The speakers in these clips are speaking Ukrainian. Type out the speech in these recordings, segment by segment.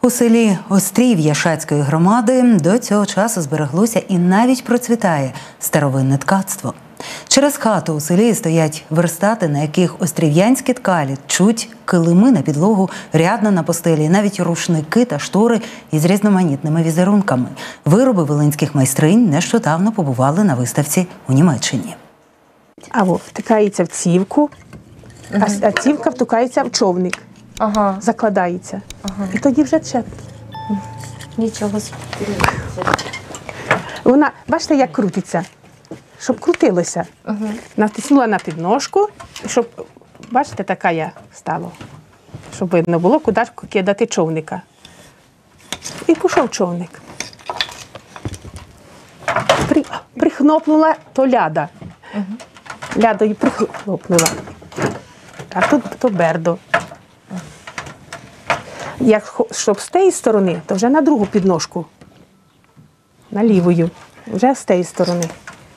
У селі Острів Яшацької громади до цього часу збереглося і навіть процвітає старовинне ткацтво. Через хату у селі стоять верстати, на яких острів'янські ткалі тчуть килими на підлогу, рядна на постелі, навіть рушники та штори із різноманітними візерунками. Вироби волинських майстринь нещодавно побували на виставці у Німеччині. Втикається в цівку, а цівка втикається в човник. Закладається. І тоді вже чеп. Нічого собі. Вона, бачите, як крутиться, щоб крутилося. Натиснула на підножку, щоб, бачите, така я стала, щоб видно було, куди кидати човника. І пішов човник. Прихнопнула, то ляда. Лядою прихлопнула. А тут то бердо. Щоб з тієї сторони, то вже на другу підножку. На лівою. Вже з тієї сторони.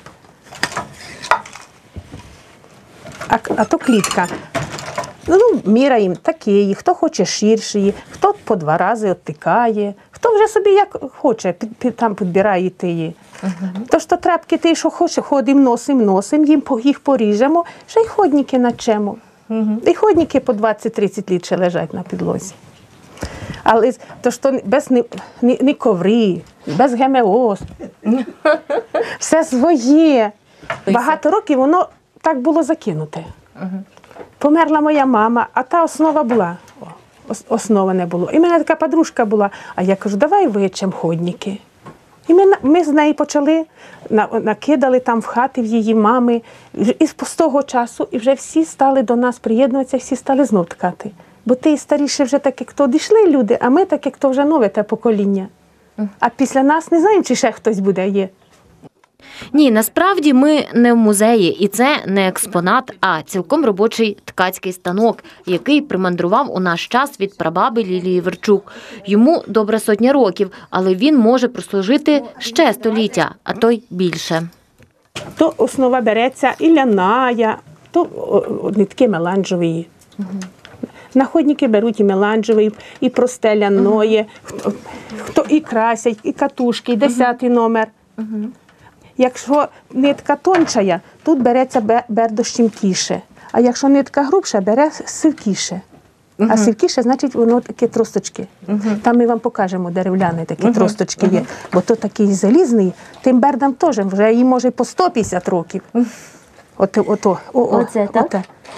А то клітка. Міряємо такі, хто хоче ширші, хто по 2 рази оттикає, хто вже собі як хоче, там підбирає тії. Тож то тряпки ті, що хоче, ходимо, носимо, їх поріжемо, ще й ходники начемо. І ходники по 20-30 літ ще лежать на підлозі. Але то ж то без ні коври, без ГМО. Все своє. Багато років воно так було закинуте. Померла моя мама, а та основа була. Основа не було. І в мене така подружка була. А я кажу, давай вичем ходники. І ми з нею почали, накидали там в хати в її мами. І з того часу і вже всі стали до нас приєднуватися, всі стали знов ткати. Бо ті старіші вже так, як то дійшли люди, а ми так, як то вже нове те покоління. А після нас не знаємо, чи ще хтось буде, є. Ні, насправді ми не в музеї, і це не експонат, а цілком робочий ткацький станок, який примандрував у наш час від прабаби Лілії Верчук. Йому добра 100 років, але він може прослужити ще століття, а то й більше. То основа береться і ляная, то нитки меланжевої. Находники беруть і меланжевий, і просте ляное, хто і красять, і катушки, і 10-й номер. Якщо нитка тончая, тут береться бердо щемкіше. А якщо нитка грубша, бере сивкіше. А сивкіше, значить, воно такі тросточки. Там ми вам покажемо, дерев'яні такі тросточки є. Бо то такий залізний, тим бердам теж, вже їм може по 150 років. Оце, так?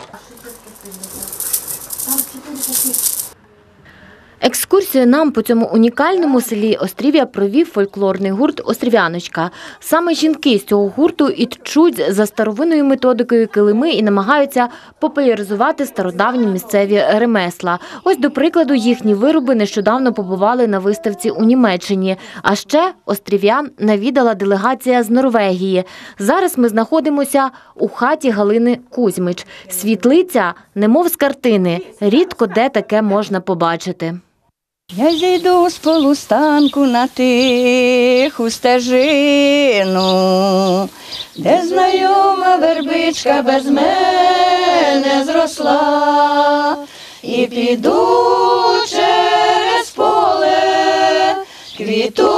Екскурсію нам по цьому унікальному селі Острів'я провів фольклорний гурт «Острів'яночка». Саме жінки з цього гурту і тчуть за старовинною методикою килими і намагаються популяризувати стародавні місцеві ремесла. Ось, до прикладу, їхні вироби нещодавно побували на виставці у Німеччині. А ще острів'ян навідала делегація з Норвегії. Зараз ми знаходимося у хаті Галини Кузьмич. Світлиця, немов з картини, рідко де таке можна побачити. Я зійду з полустанку на тиху стежину, де знайома вербичка без мене зросла, і піду через поле квітучим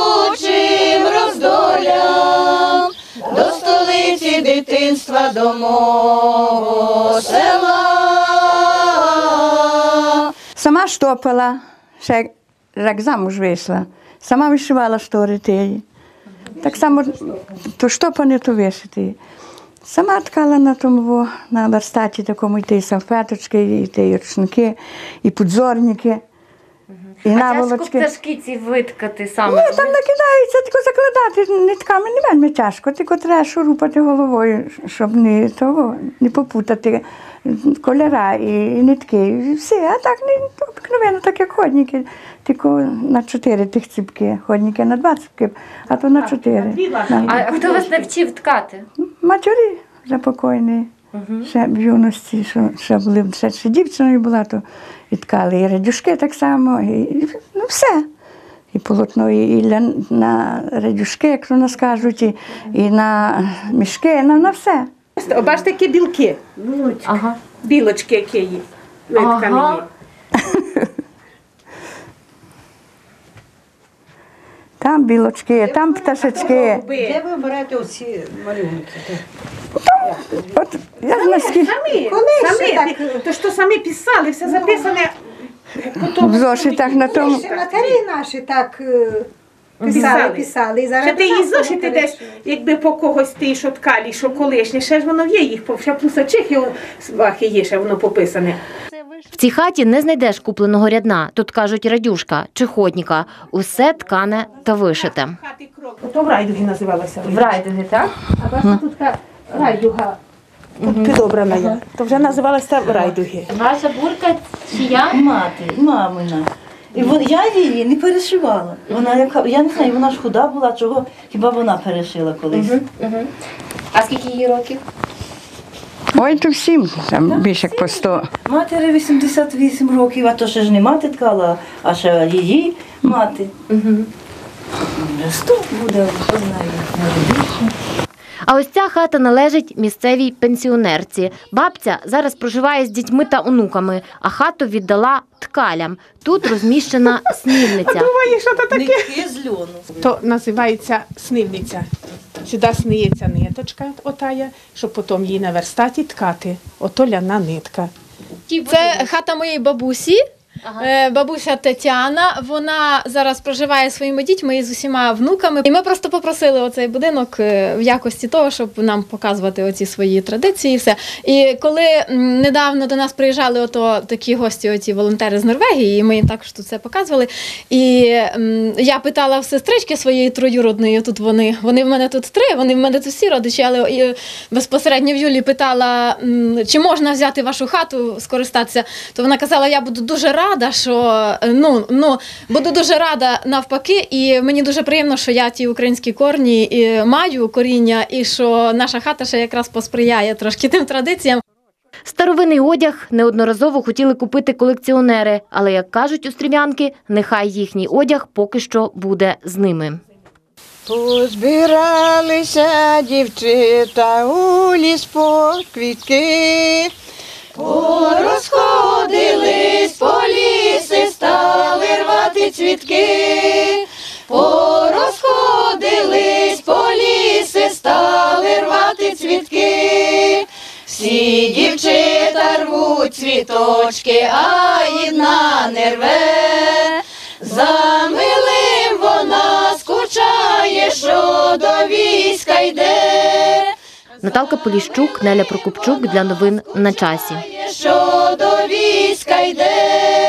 роздолям до столиці дитинства, до мого села. Сама штопала. Ще як замуж вийшла, сама вишивала штори тієї. Так само то штопане, то вишити. Сама ткала на тому, на верстаті такому, і ті салфеточки, і ті рушники, і подзорники, і наволочки. А тяжко пташки ці виткати саме? Ні, там накидаються, тільки закладати нитками не вельми тяжко, тільки треба шурупати головою, щоб не попутати кольора і нитки, і все. А так обикновенно, так як ходники, тільки на 4 тих ціпки, ходники на 2 ціпки, а то на 4. А хто вас навчив ткати? Матері запокійні, ще в юності, ще дівчиною була, то і ткали, і радюшки так само, і все. І полотно, і на радюшки, як то нас кажуть, і на мішки, на все. Бачите, які білки. Білочки, які є. Нитками є. там білочки, там пташечки. Де ви берете оці малюнки? От, я ж наскільки Самі, то що самі писали, все записане. в зошитах на тому. Матері наші так писали. І зараз Ще ти її так зошити воно десь, якби по когось ти, що ткалі, що колишнє, ще ж воно є їх, ще пусачих свахи є, ще воно пописане. В цій хаті не знайдеш купленого рядна. Тут кажуть радюшка чи ходніка. Усе ткане та вишите. Ото в райдугі називалося. В райдугі, так? А ваша тут райдуга підобрана є. То вже називалася райдуги. Ваша бурка чия? Мамина. І я її не перешивала. Я не знаю, вона ж худа була, чого хіба вона перешила колись. А скільки їй років? Ой, то всім, там більше як по 100. Матері 88 років, а то ще ж не мати ткала, а ще її мати. Вже 100 буде, хто знає, може більше. А ось ця хата належить місцевій пенсіонерці. Бабця зараз проживає з дітьми та онуками, а хату віддала ткалям. Тут розміщена снівниця. Думаю, що то таке? Нитки з льону. То називається снивниця. Сюди сниється ниточка отая, щоб потім її на верстаті ткати. Ото ляна нитка. Це хата моєї бабусі. Бабуся Тетяна, вона зараз проживає зі своїми дітьми і з усіма внуками. І ми просто попросили оцей будинок в якості того, щоб нам показувати оці свої традиції і все. І коли недавно до нас приїжджали такі гості, оці волонтери з Норвегії, і ми їм також тут це показували. І я питала в сестрички своєї троюродної, тут вони в мене тут 3, вони в мене тут всі родичі, але безпосередньо в Юлі питала, чи можна взяти вашу хату, скористатися, то вона казала, я буду дуже рада, що буду дуже рада навпаки, і мені дуже приємно, що я ті українські корні маю коріння, і що наша хата ще якраз посприяє трошки тим традиціям. Старовинний одяг неодноразово хотіли купити колекціонери, але, як кажуть острів'янки, нехай їхній одяг поки що буде з ними. Позбиралися дівчата у ліс по квітки, порозходились по лісі, стали рвати цвітки. Порозходились по лісі, стали рвати цвітки. Всі дівчата рвуть цвіточки, а одна не рве. За милим вона скучає, що до війська йде. Наталка Поліщук, Неля Прокопчук для новин «На часі». Що до війська йде.